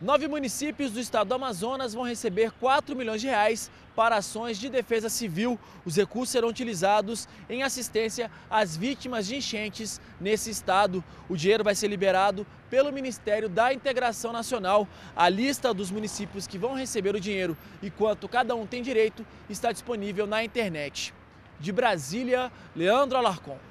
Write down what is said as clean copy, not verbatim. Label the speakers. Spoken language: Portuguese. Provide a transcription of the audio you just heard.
Speaker 1: 9 municípios do estado do Amazonas vão receber 4 milhões de reais para ações de defesa civil. Os recursos serão utilizados em assistência às vítimas de enchentes nesse estado. O dinheiro vai ser liberado pelo Ministério da Integração Nacional. A lista dos municípios que vão receber o dinheiro e quanto cada um tem direito está disponível na internet. De Brasília, Leandro Alarcon.